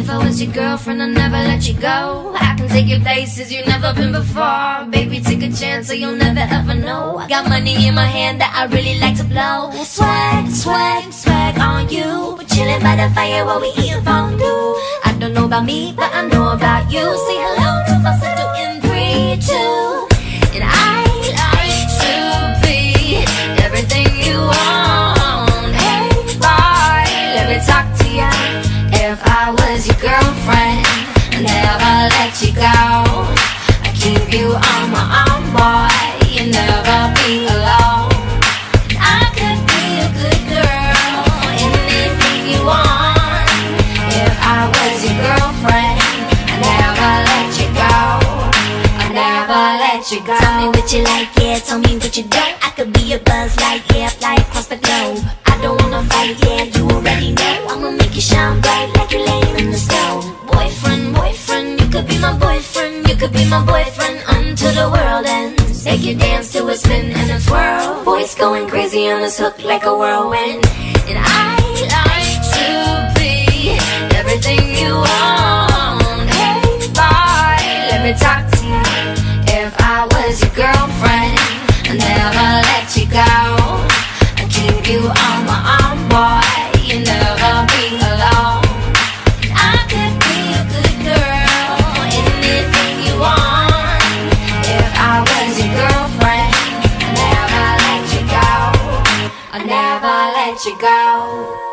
If I was your girlfriend, I'd never let you go. I can take you places you've never been before. Baby, take a chance so you'll never ever know. I got money in my hand that I really like to blow. Swag, swag, swag on you. We're chilling by the fire while we eating fondue. I don't know about me, but I know about you. Say hello to falsetto in 3, 2. And I like to be everything you want. Hey, boy, let me talk to ya. If I was your girlfriend, I'd never let you go. I keep you on my arm, boy. You'll never be alone. I could be a good girl, anything you want. If I was your girlfriend, I'd never let you go. I'd never let you go. Tell me what you like, yeah, tell me what you don't. I could be a buzz light, yeah, fly across the globe. I don't wanna fight, yeah, you already know. I'ma make you shine bright like you're laying in the snow. Boyfriend, boyfriend, you could be my boyfriend. You could be my boyfriend until the world ends. Take you dance to a spin and a twirl. Voice going crazy on this hook like a whirlwind. And I like to be everything you want. Hey, boy, let me talk to you. If I was your girlfriend, I'd never let you go. I keep you on my arm, boy. You'll never be alone. I could be a good girl, anything you want. If I was your girlfriend, I'd never let you go. I'd never let you go.